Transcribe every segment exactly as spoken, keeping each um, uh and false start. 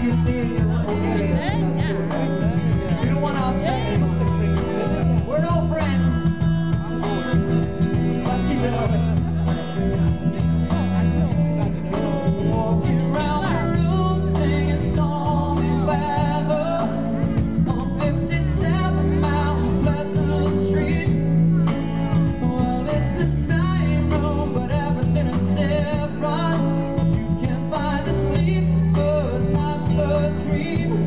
you stay okay? That's good. We don't want to upset anyone. We're no friends. Let's keep it up. Walking around the room singing stormy weather on fifty-seven Mount Pleasant Street. Well, it's the same room, but everything is different. Can't find the sleep, but not the dream.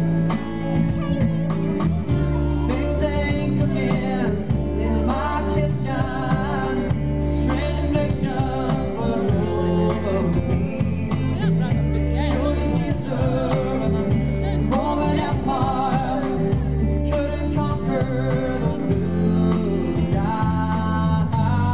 Things ain't cooking in my kitchen. Strange afflictions was over me. Julius Caesar and the Roman Empire couldn't conquer the blue skies.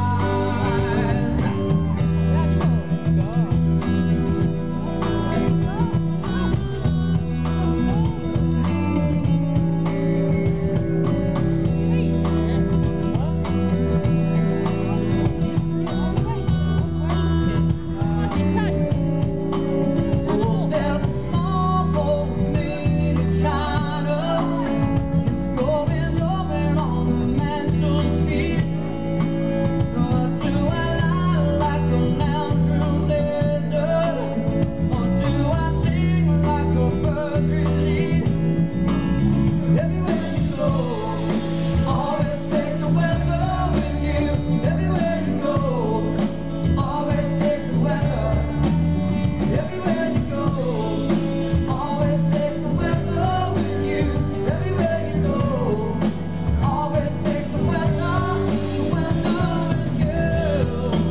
Oh, there's a small boat made in China. It's going over on the mantelpiece. Or do I lie like a lounge room lizard? Or do I sing like a bird released? Everywhere you go, always take the weather with you. Everywhere you go, always take the weather. Everywhere you go, always take the weather with you. Everywhere you go, always take the weather, the weather with you.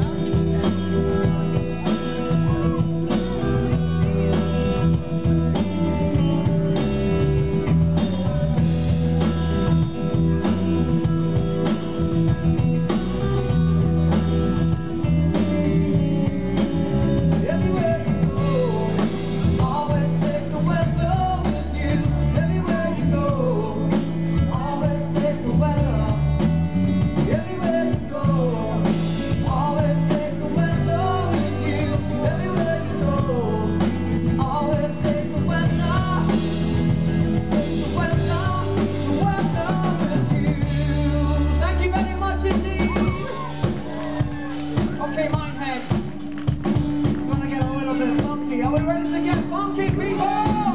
Everywhere you go, always take the weather with you. Everywhere you go, always take the weather. Everywhere you go, always take the weather with you. Everywhere you go, always take the weather. Take the weather, the weather with you. Thank you very much indeed. Okay, Mineheads. Gonna get a little bit funky. Are we ready to get funky, people?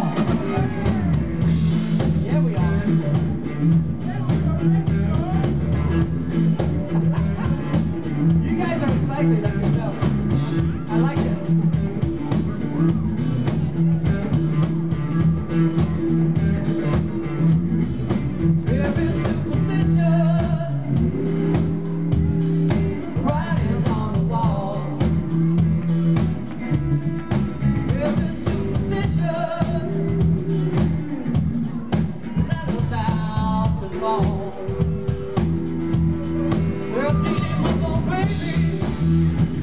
Yeah, we are. You guys are excited, I can tell. I like it. Very superstitious writings on the wall. Very superstitious letters out to fall. They're dealing with old baby.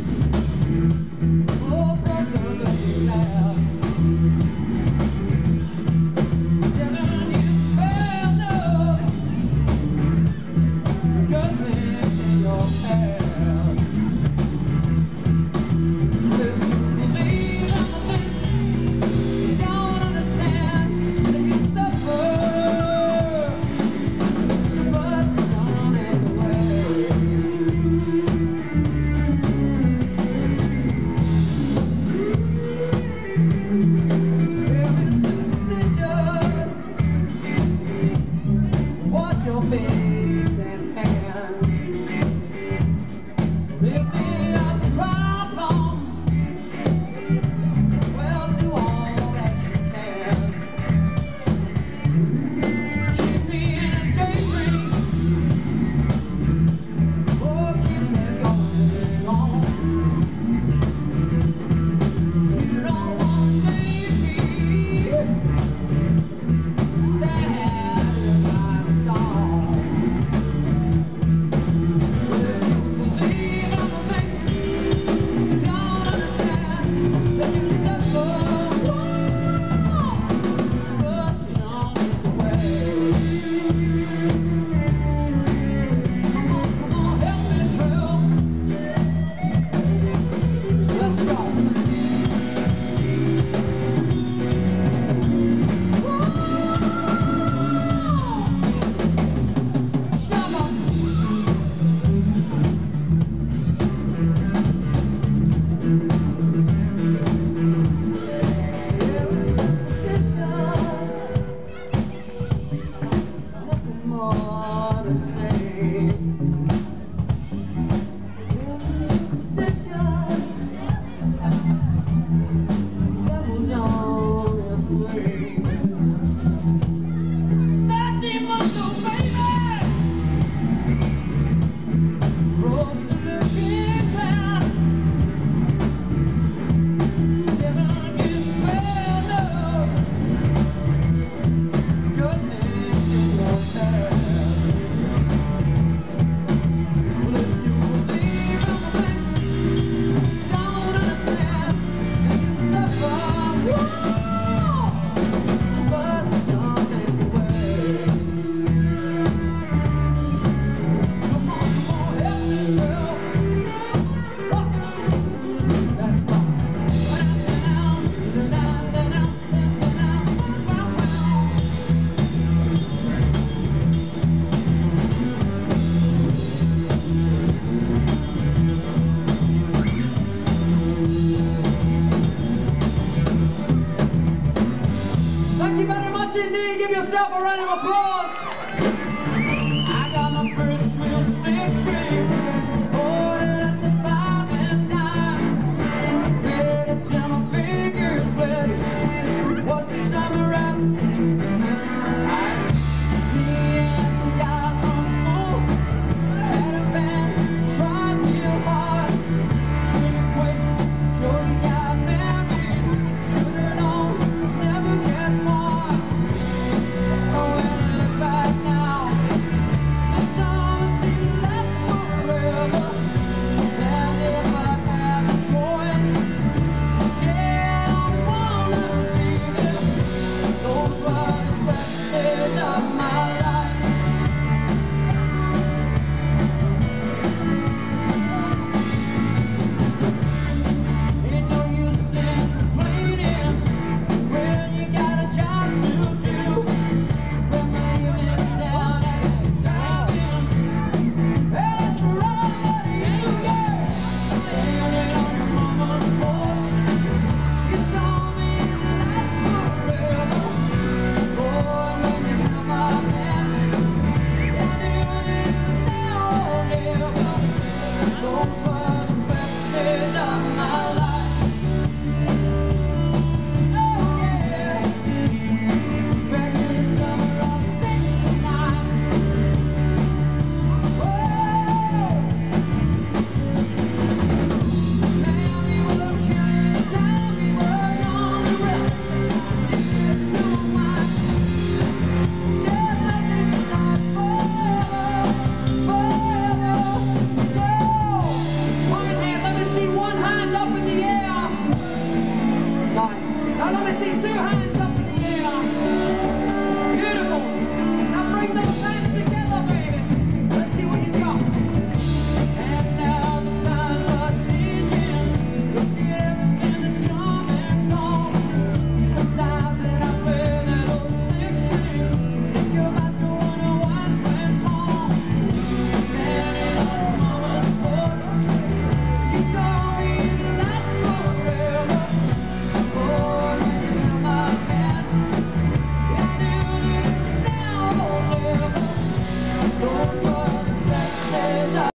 yourself a round of applause.